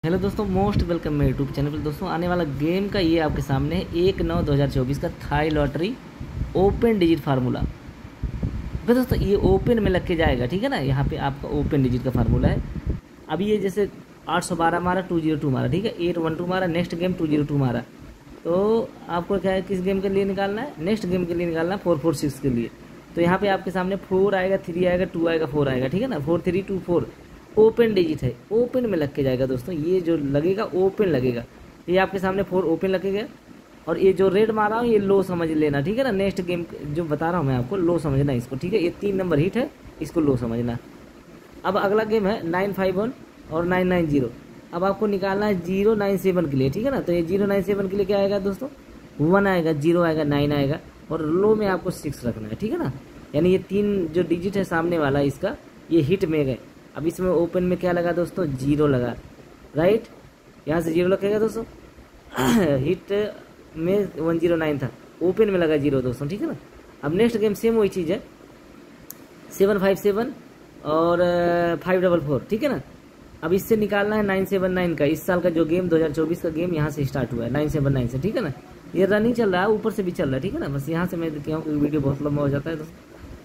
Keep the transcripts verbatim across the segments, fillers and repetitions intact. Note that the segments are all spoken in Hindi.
हेलो दोस्तों, मोस्ट वेलकम मेरे यूट्यूब चैनल पर। दोस्तों आने वाला गेम का ये आपके सामने है एक नौ दो हज़ार चौबीस का Thai lottery open digit formula. तो दोस्तों ये ओपन में लग के जाएगा, ठीक है ना। यहाँ पे आपका ओपन डिजिट का फार्मूला है। अब ये जैसे आठ सौ बारह मारा, टू जीरो टू मारा, ठीक है, एट वन टू मारा, next game two zero two मारा। तो आपको क्या है, किस गेम के लिए निकालना है, नेक्स्ट गेम के लिए निकालना है, फोर फोर सिक्स के लिए। तो यहाँ पे आपके सामने फोर आएगा, थ्री आएगा, टू आएगा, फोर आएगा, ठीक है ना। Four three two four open digit है, ओपन में लग के जाएगा दोस्तों। ये जो लगेगा ओपन लगेगा। ये आपके सामने फोर ओपन लगेगा और ये जो रेड मारा हूँ ये लो समझ लेना, ठीक है ना। नेक्स्ट गेम जो बता रहा हूँ मैं आपको, लो समझना इसको, ठीक है। ये तीन नंबर हिट है, इसको लो समझना। अब अगला गेम है नाइन फाइव वन और नाइन नाइन जीरो। अब आपको निकालना है जीरो नाइन सेवन के लिए, ठीक है ना। तो ये जीरो नाइन सेवन के लिए क्या आएगा दोस्तों, वन आएगा, जीरो आएगा, नाइन आएगा और लो में आपको सिक्स रखना है, ठीक है ना। यानी ये तीन जो डिजिट है सामने वाला इसका, ये हिट में गए। अब इसमें ओपन में क्या लगा दोस्तों, जीरो लगा, राइट। यहाँ से जीरो लगेगा दोस्तों। हिट में वन जीरो नाइन था, ओपन में लगा जीरो दोस्तों, ठीक है ना। अब नेक्स्ट गेम सेम वही चीज़ है, सेवन फाइव सेवन और फाइव डबल फोर, ठीक है ना। अब इससे निकालना है नाइन सेवन नाइन का। इस साल का जो गेम दो हज़ार चौबीस का गेम यहाँ से स्टार्ट हुआ है नाइन सेवन नाइन से, ठीक है ना। ये रनिंग चल रहा है, ऊपर से भी चल रहा है, ठीक है ना। बस यहाँ से मैं देखता हूँ कि वीडियो बहुत लंबा हो जाता है दोस्तों।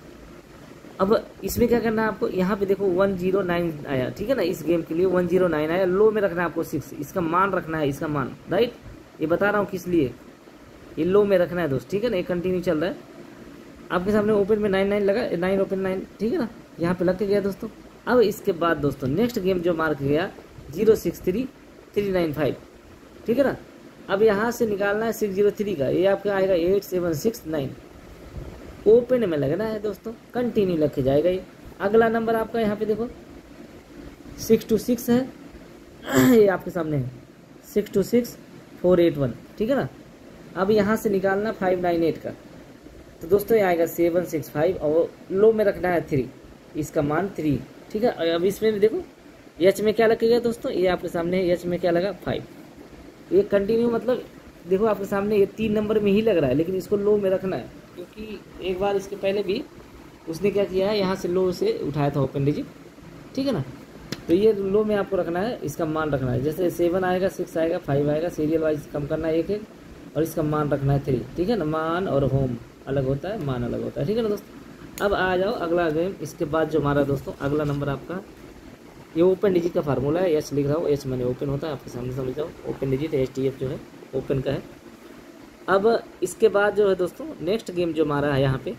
अब इसमें क्या करना है आपको, यहाँ पे देखो वन जीरो नाइन आया, ठीक है ना। इस गेम के लिए वन जीरो नाइन आया, लो में रखना है आपको सिक्स, इसका मान रखना है, इसका मान, राइट। ये बता रहा हूँ किस लिए, ये लो में रखना है दोस्त, ठीक है ना। ये कंटिन्यू चल रहा है आपके सामने। ओपन में नाइन नाइन लगा, नाइन ओपन नाइन, ठीक है ना। यहाँ पे लग के गया दोस्तों। अब इसके बाद दोस्तों नेक्स्ट गेम जो मार्क गया zero six three three nine five, ठीक है ना। अब यहाँ से निकालना है सिक्स जीरो थ्री का, ये आपका आएगा eight seven six nine. Open में लगना है दोस्तों, कंटिन्यू लग के जाएगा ये। अगला नंबर आपका यहाँ पे देखो सिक्स टू सिक्स है, ये आपके सामने है six two six four eight one, ठीक है ना। अब यहाँ से निकालना फाइव नाइन एट का, तो दोस्तों ये आएगा सेवन सिक्स फाइव और लो में रखना है थ्री, इसका मान थ्री, ठीक है। अब इसमें भी देखो एच में क्या लगेगा दोस्तों, ये आपके सामने एच में क्या लगा फाइव। ये कंटिन्यू मतलब देखो आपके सामने ये तीन नंबर में ही लग रहा है, लेकिन इसको लो में रखना है, क्योंकि एक बार इसके पहले भी उसने क्या किया है, यहाँ से लो से उठाया था ओपन डिजिट, ठीक है ना। तो ये लो में आपको रखना है, इसका मान रखना है। जैसे सेवन आएगा, सिक्स आएगा, फाइव आएगा, सीरियल वाइज कम करना है एक एक, और इसका मान रखना है थ्री, ठीक है ना। मान और होम अलग होता है, मान अलग होता है, ठीक है ना दोस्तों। अब आ जाओ अगला गेम। इसके बाद जो हमारा दोस्तों अगला नंबर आपका, ये ओपन डिजिट का फार्मूला है, एच लिख रहा हूँ, एच मैंने ओपन होता है, आपके सामने समझ जाओ। Open digit H T F जो है ओपन का है। अब इसके बाद जो है दोस्तों नेक्स्ट गेम जो मारा है यहाँ पे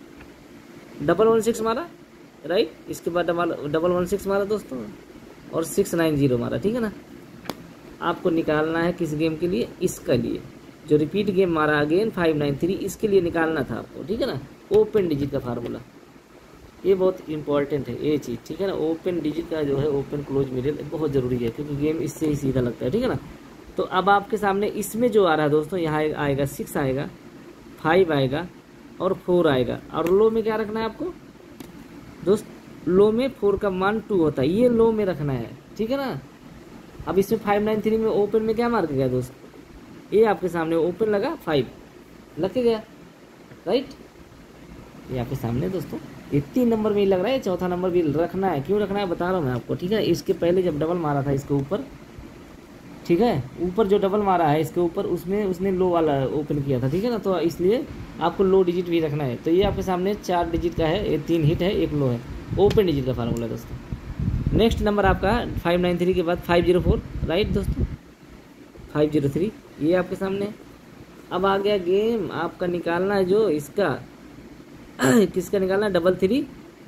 डबल वन सिक्स मारा, राइट। इसके बाद डबल डबल वन सिक्स मारा दोस्तों और सिक्स नाइन जीरो मारा, ठीक है ना। आपको निकालना है किस गेम के लिए, इसका लिए जो रिपीट गेम मारा अगेन फाइव नाइन थ्री, इसके लिए निकालना था आपको, ठीक है ना। ओपन डिजिट का फार्मूला ये बहुत इंपॉर्टेंट है ये चीज़, ठीक है ना। ओपन डिजिट का जो है ओपन क्लोज मिडिल बहुत ज़रूरी है, क्योंकि गेम इससे ही सीधा लगता है, ठीक है ना। तो अब आपके सामने इसमें जो आ रहा है दोस्तों, यहाँ आएगा सिक्स आएगा, फाइव आएगा और फोर आएगा, और लो में क्या रखना है आपको दोस्त, लो में फोर का मान टू होता है, ये लो में रखना है, ठीक है ना। अब इसमें फाइव नाइन थ्री में ओपन में क्या मार्क गया दोस्त, ये आपके सामने ओपन लगा, फाइव लग के गया, राइट। ये आपके सामने दोस्तों ये तीन नंबर में ही लग रहा है, चौथा नंबर भी रखना है। क्यों रखना है बता रहा हूँ मैं आपको, ठीक है। इसके पहले जब डबल मारा था इसके ऊपर, ठीक है, ऊपर जो डबल मारा है इसके ऊपर, उसमें उसने लो वाला ओपन किया था, ठीक है ना। तो इसलिए आपको लो डिजिट भी रखना है। तो ये आपके सामने चार डिजिट का है, ये तीन हिट है, एक लो है, ओपन डिजिट का फार्मूला दोस्तों। नेक्स्ट नंबर आपका फाइव नाइन थ्री के बाद फाइव जीरो फोर, राइट दोस्तों, फाइव जीरो थ्री ये आपके सामने। अब आ गया गेम आपका निकालना है जो इसका किसका निकालना है, डबल थ्री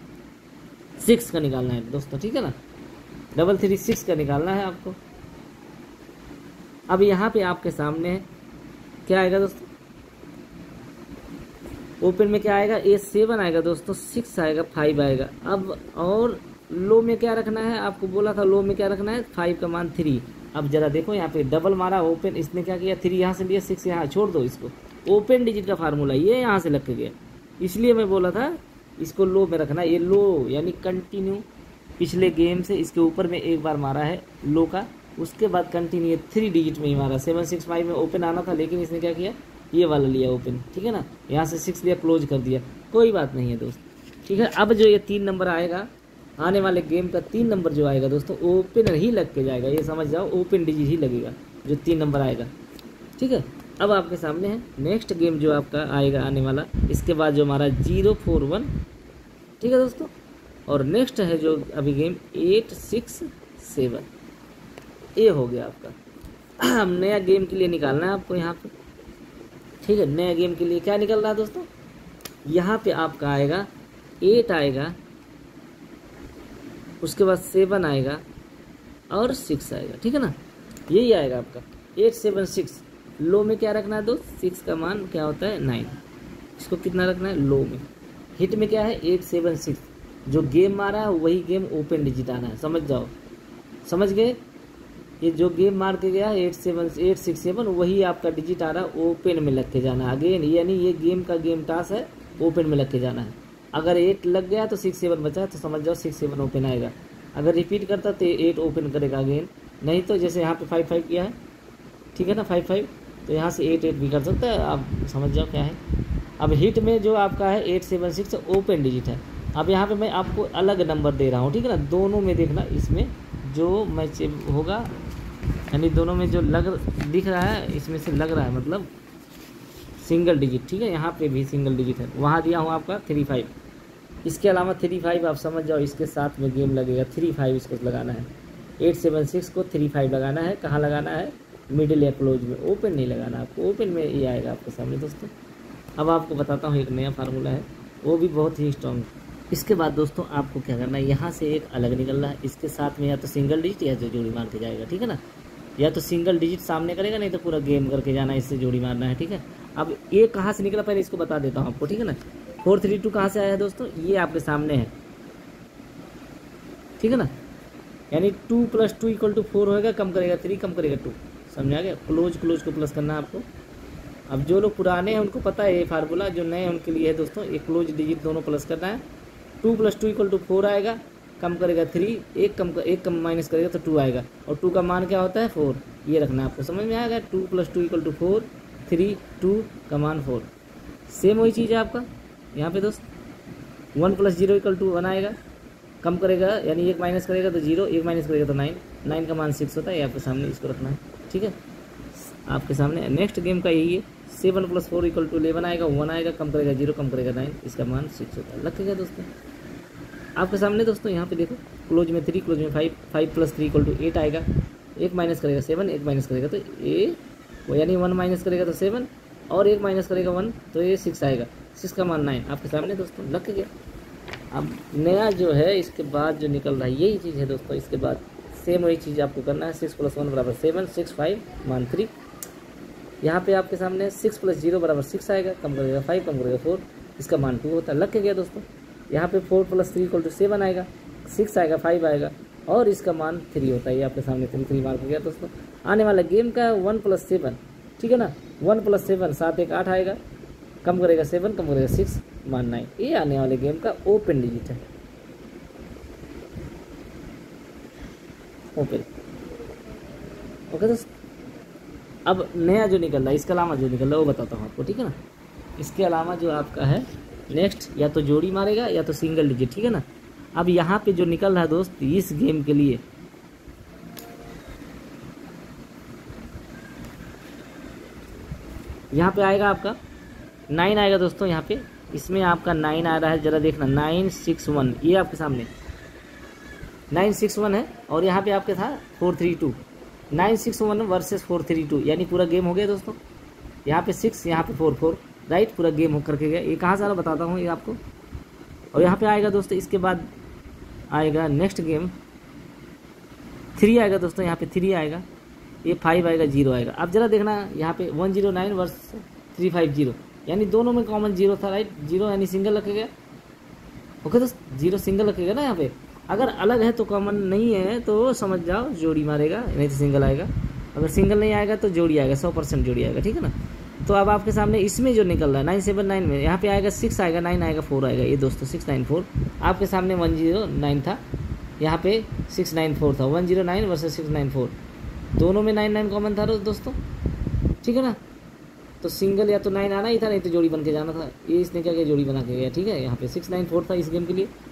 सिक्स का निकालना है दोस्तों, ठीक है ना। डबल थ्री सिक्स का निकालना है आपको। अब यहाँ पे आपके सामने क्या आएगा दोस्तों, ओपन में क्या आएगा, ए सेवन आएगा दोस्तों, सिक्स आएगा, फाइव आएगा। अब और लो में क्या रखना है, आपको बोला था लो में क्या रखना है, फाइव का मान थ्री। अब जरा देखो यहाँ पे डबल मारा ओपन, इसने क्या किया, थ्री यहाँ से लिया, सिक्स यहाँ छोड़ दो इसको। ओपन डिजिट का फार्मूला ये यहाँ से लग के गया, इसलिए मैं बोला था इसको लो में रखना। ये लो यानी कंटिन्यू पिछले गेम से इसके ऊपर में एक बार मारा है लो का, उसके बाद कंटिन्यू थ्री डिजिट में ही मारा। सेवन सिक्स फाइव में ओपन आना था, लेकिन इसने क्या किया, ये वाला लिया ओपन, ठीक है ना। यहाँ से सिक्स लिया, क्लोज कर दिया, कोई बात नहीं है दोस्त, ठीक है। अब जो ये तीन नंबर आएगा आने वाले गेम का तीन नंबर जो आएगा दोस्तों ओपन ही लग के जाएगा, ये समझ जाओ ओपन डिजिट ही लगेगा जो तीन नंबर आएगा। ठीक है, अब आपके सामने है नेक्स्ट गेम जो आपका आएगा आने वाला, इसके बाद जो हमारा जीरो फोर वन। ठीक है दोस्तों, और नेक्स्ट है जो अभी गेम एट सिक्स सेवन, ये हो गया आपका। हम नया गेम के लिए निकालना है आपको यहाँ पे। ठीक है, नया गेम के लिए क्या निकल रहा है दोस्तों, यहाँ पे आपका आएगा एट आएगा, उसके बाद सेवन आएगा और सिक्स आएगा। ठीक है ना, यही आएगा आपका एट सेवन सिक्स। लो में क्या रखना है दोस्त, सिक्स का मान क्या होता है नाइन, इसको कितना रखना है लो में। हिट में क्या है एट सेवन सिक्स, जो गेम मारा है वही गेम ओपन डिजिट आना है, समझ जाओ, समझ गए। ये जो गेम मार के गया eight seven eight six seven वही आपका डिजिट आ रहा है, ओपन में लग के जाना है अगेन, यानी ये गेम का गेम टास्क है, ओपन में लग के जाना है। अगर एट लग गया तो सिक्स सेवन बचा तो समझ जाओ सिक्स सेवन ओपन आएगा। अगर रिपीट करता तो एट ओपन करेगा अगेन, नहीं तो जैसे यहाँ पे फाइव फाइव किया है, ठीक है ना, फाइव फाइव, तो यहाँ से एट एट भी कर सकता है, आप समझ जाओ क्या है। अब हिट में जो आपका है eight seven six open digit है। अब यहाँ पे मैं आपको अलग नंबर दे रहा हूँ, ठीक है ना, दोनों में देखना, इसमें जो मैच होगा यानी दोनों में जो लग दिख रहा है इसमें से लग रहा है मतलब सिंगल डिजिट। ठीक है, यहाँ पे भी सिंगल डिजिट है, वहाँ दिया हूँ आपका थ्री फाइव, इसके अलावा थ्री फाइव आप समझ जाओ इसके साथ में गेम लगेगा, थ्री फाइव इसको लगाना है, एट सेवन सिक्स को थ्री फाइव लगाना है। कहाँ लगाना है, मिडिल या क्लोज में, ओपन नहीं लगाना आपको, ओपन में ये आएगा आपके सामने दोस्तों। अब आपको बताता हूँ एक नया फार्मूला है, वो भी बहुत ही स्ट्रॉन्ग। इसके बाद दोस्तों आपको क्या करना है, यहाँ से एक अलग निकल रहा है, इसके साथ में या तो सिंगल डिजिट या तो जोड़ी मार के जाएगा। ठीक है ना, या तो सिंगल डिजिट सामने करेगा, नहीं तो पूरा गेम करके जाना है, इससे जोड़ी मारना है। ठीक है, अब ये कहाँ से निकला पहले इसको बता देता हूँ आपको। ठीक है ना, फोर थ्री टू कहाँ से आया है दोस्तों, ये आपके सामने है। ठीक है ना, यानी two plus two equal to four होएगा, कम करेगा थ्री, कम करेगा टू, समझ आ गया। क्लोज क्लोज को प्लस करना है आपको। अब जो लोग पुराने हैं उनको पता है ये फार्मूला, जो नए हैं उनके लिए है दोस्तों, ये क्लोज डिजिट दोनों प्लस करना है। Two plus two equal to four आएगा, कम करेगा थ्री, एक कम एक कम माइनस करेगा तो टू आएगा, और टू का मान क्या होता है फोर, ये रखना है आपको, समझ में आएगा। Two plus two equal to four, three two का मान फोर। सेम वही चीज़ है आपका यहाँ पे दोस्त, one plus zero equal to one आएगा, कम करेगा यानी एक माइनस करेगा तो जीरो, एक माइनस करेगा तो नाइन, नाइन का मान सिक्स होता है, ये आपके सामने इसको रखना है। ठीक है, आपके सामने नेक्स्ट गेम का यही है, seven plus four equal to eleven आएगा, वन आएगा, कम करेगा जीरो, कम करेगा नाइन, इसका मान सिक्स होता है। लगेगा दोस्तों आपके सामने दोस्तों, यहाँ पे देखो क्लोज में थ्री, क्लोज में five, five plus three equal to eight आएगा, एक माइनस करेगा सेवन, एक माइनस करेगा तो ए वो यानी वन माइनस करेगा तो सेवन, और एक माइनस करेगा वन तो ये सिक्स आएगा, सिक्स का मान नाइन आपके सामने दोस्तों लग गया। अब नया जो है इसके बाद जो निकल रहा है यही चीज़ है दोस्तों, इसके बाद सेम वही चीज़ आपको करना है, सिक्स प्लस वन बराबर सेवन, सिक्स फाइव मान थ्री। यहाँ पे आपके सामने सिक्स प्लस जीरो बराबर सिक्स आएगा, कम करेगा फाइव, कम करेगा फोर, इसका मान टू होता है। लग गया दोस्तों, यहाँ पे four plus three equal to seven आएगा, सिक्स आएगा, फाइव आएगा, और इसका मान थ्री होता है। ये आपके सामने थ्री थ्री मार्क हो गया दोस्तों। आने वाला गेम का वन प्लस सेवन, ठीक है ना, वन प्लस सेवन सात एक आठ आएगा, कम करेगा सेवन, कम करेगा सिक्स, मान नाइन। ये आने वाले गेम का ओपन डिजिट है, ओपन। ओके दोस्त, अब नया जो निकल रहा है इसके अलावा जो निकल रहा है वो बताता हूँ आपको। ठीक है ना, इसके अलावा जो आपका है नेक्स्ट या तो जोड़ी मारेगा या तो सिंगल डिजिट। ठीक है ना, अब यहाँ पे जो निकल रहा है दोस्त इस गेम के लिए, यहाँ पे आएगा आपका नाइन आएगा दोस्तों। यहाँ पे इसमें आपका नाइन आ रहा है, जरा देखना, नाइन सिक्स वन, ये आपके सामने नाइन सिक्स वन है, और यहाँ पे आपके था four three two, nine six one versus four three two, यानी पूरा गेम हो गया दोस्तों। यहाँ पे सिक्स, यहाँ पे फोर फोर, राइट, पूरा गेम हो करके गया। ये कहाँ सारा बताता हूँ ये आपको। और यहाँ पे आएगा दोस्तों, इसके बाद आएगा नेक्स्ट गेम थ्री आएगा दोस्तों, यहाँ पे थ्री आएगा, ये फाइव आएगा, जीरो आएगा। अब जरा देखना यहाँ पे one zero nine versus three five zero, यानी दोनों में कॉमन जीरो था, राइट, जीरो यानी सिंगल रखेगा। ओके दोस्त, जीरो सिंगल रखेगा ना यहाँ पे, अगर अलग है तो कॉमन नहीं है तो समझ जाओ जोड़ी मारेगा, नहीं तो सिंगल आएगा। अगर सिंगल नहीं आएगा तो जोड़ी आएगा, सौ परसेंट जोड़ी आएगा। ठीक है ना, तो अब आपके सामने इसमें जो निकल रहा है नाइन सेवन नाइन में, यहाँ पे आएगा सिक्स आएगा, नाइन आएगा, फोर आएगा। ये दोस्तों सिक्स नाइन फोर आपके सामने वन जीरो नाइन था, यहाँ पे सिक्स नाइन फोर था, one zero nine versus six nine four, दोनों में नाइन नाइन कॉमन था दोस्तों। ठीक है ना, तो सिंगल या तो नाइन आना ही था, नहीं तो जोड़ी बन के जाना था। ये इसने क्या किया, जोड़ी बना के गया। ठीक है, यहाँ पे सिक्स नाइन फोर था इस गेम के लिए।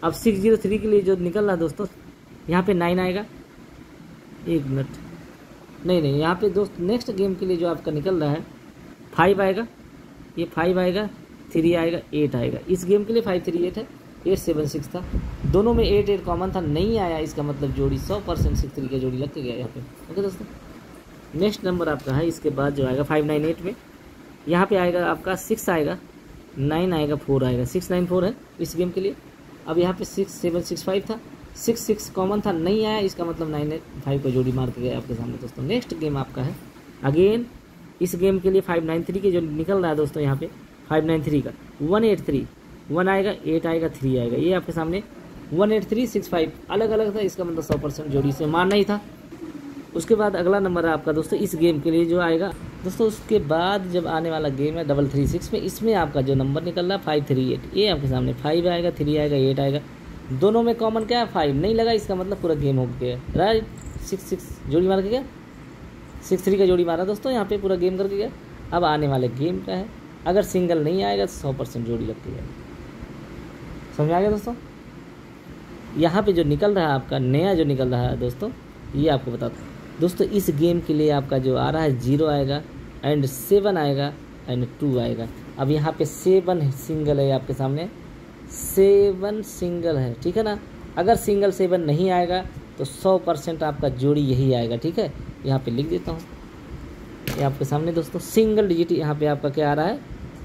अब सिक्स जीरो थ्री के लिए जो निकल रहा है दोस्तों, यहाँ पे नाइन आएगा, एक मिनट, नहीं नहीं यहाँ पे दोस्त नेक्स्ट गेम के लिए जो आपका निकल रहा है फाइव आएगा, ये फाइव आएगा, थ्री आएगा, एट आएगा। इस गेम के लिए फाइव थ्री एट है, एट सेवन सिक्स था, दोनों में एट एट कॉमन था, नहीं आया, इसका मतलब जोड़ी सौ परसेंट सिक्स थ्री का जोड़ी लग के गया यहाँ पे। ओके दोस्तों, नेक्स्ट नंबर आपका है इसके बाद जो आएगा फाइव नाइन एट में, यहाँ पे आएगा आपका सिक्स आएगा, नाइन आएगा, फोर आएगा, सिक्स नाइन फोर है इस गेम के लिए। अब यहाँ पे सिक्स सेवन सिक्स फाइव था, सिक्स सिक्स कॉमन था, नहीं आया, इसका मतलब नाइन एट फाइव को जोड़ी मार के गया आपके सामने दोस्तों। नेक्स्ट गेम आपका है अगेन इस गेम के लिए फाइव नाइन थ्री के जो निकल रहा है दोस्तों, यहाँ पे फाइव नाइन थ्री का वन एट थ्री, वन आएगा, एट आएगा, थ्री आएगा, ये आपके सामने one eight three six five अलग अलग था, इसका मतलब सौ परसेंट जोड़ी से मारना ही था। उसके बाद अगला नंबर है आपका दोस्तों इस गेम के लिए जो आएगा दोस्तों, उसके बाद जब आने वाला गेम है डबल थ्री सिक्स में, इसमें आपका जो नंबर निकल रहा है फाइव थ्री एट, ये आपके सामने फाइव आएगा, थ्री आएगा, एट आएगा, दोनों में कॉमन क्या है फाइव, नहीं लगा, इसका मतलब पूरा गेम हो गया राइट। सिक्स सिक्स जोड़ी मार के गया, सिक्स थ्री का जोड़ी मारा दोस्तों, यहाँ पे पूरा गेम करके गया। अब आने वाले गेम का है, अगर सिंगल नहीं आएगा तो सौ परसेंट जोड़ी लगती है, समझ आ गया दोस्तों। यहाँ पे जो निकल रहा है आपका नया जो निकल रहा है दोस्तों, ये आपको बताता हूँ दोस्तों। इस गेम के लिए आपका जो आ रहा है जीरो आएगा एंड सेवन आएगा एंड टू आएगा। अब यहाँ पे सेवन सिंगल है आपके सामने, सेवन सिंगल है, ठीक है ना। अगर सिंगल सेवन नहीं आएगा तो सौ परसेंट आपका जोड़ी यही आएगा, ठीक है। यहाँ पे लिख देता हूँ, ये आपके सामने दोस्तों सिंगल डिजिट यहाँ पे आपका क्या आ रहा है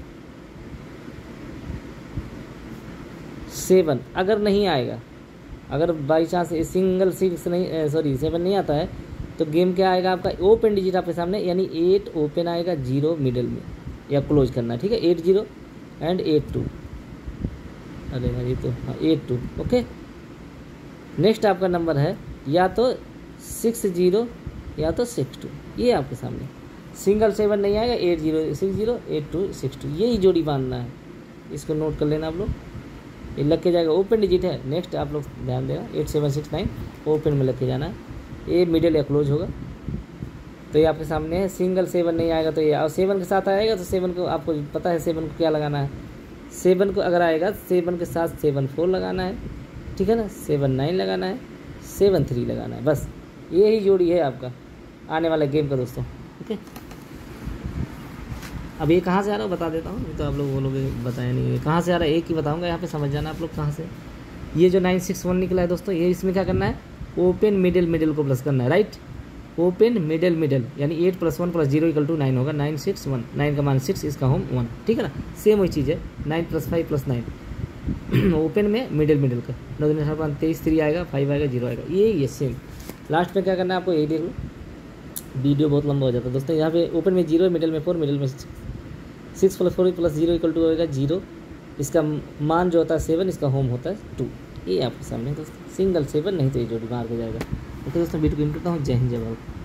सेवन। अगर नहीं आएगा, अगर बाई चांस सिंगल सिक्स नहीं सॉरी सेवन नहीं आता है तो गेम क्या आएगा आपका ओपन डिजिट आपके सामने, यानी एट ओपन आएगा, जीरो मिडिल में या क्लोज करना है, ठीक है। Eight zero and eight two, अरे यार ये तो हाँ एट टू, ओके। नेक्स्ट आपका नंबर है या तो सिक्स जीरो या तो सिक्स टू, ये आपके सामने सिंगल सेवन नहीं आएगा, eight zero six zero eight two six two, यही जोड़ी बांधना है, इसको नोट कर लेना आप लोग, ये लग के जाएगा। ओपन डिजिट है, नेक्स्ट आप लोग ध्यान देना, eight seven six nine open में लग के जाना है, ये मिडिल या क्लोज होगा। तो ये आपके सामने है, सिंगल सेवन नहीं आएगा तो ये, और सेवन के साथ आएगा तो सेवन को आपको पता है सेवन को क्या लगाना है, सेवन को अगर आएगा सेवन के साथ सेवन फोर लगाना है, ठीक है ना, सेवन नाइन लगाना है, सेवन थ्री लगाना है, बस यही जोड़ी है आपका आने वाला गेम का दोस्तों, ओके। अब ये कहाँ से आ रहा है बता देता हूँ, नहीं तो आप लोग बोलोगे बताया नहीं, कहाँ से आ रहा है एक ही बताऊँगा, यहाँ पे समझ जाना आप लोग कहाँ से। ये जो नाइन सिक्स वन निकला है दोस्तों, ये इसमें क्या करना है, ओपन मिडिल मिडिल को प्लस करना है, राइट। ओपन मिडिल मिडिल यानी eight plus one plus zero equal to nine होगा, नाइन सिक्स वन, नाइन का मान सिक्स, इसका होम वन, ठीक है ना। सेम वही चीज़ है, nine plus five plus nine open में मिडिल मिडिल का, नौ दिन अठारह पाँच तेईस, थ्री आएगा, फाइव आएगा, जीरो आएगा, ये ये सेम। लास्ट में क्या करना है आपको, यही देख लो, वीडियो बहुत लंबा हो जाता है दोस्तों। यहाँ पे ओपन में जीरो, मिडिल में फोर, मिडिल में six, six plus four plus zero equal to होगा जीरो, इसका मान जो होता है सेवन, इसका होम होता है टू, ये आपके सामने दोस्तों। सिंगल सेवन नहीं तो ये जोड़ी मार के जाएगा। ओके दोस्तों, वीडियो को एंड करता हूँ। जय हिंद जय भारत।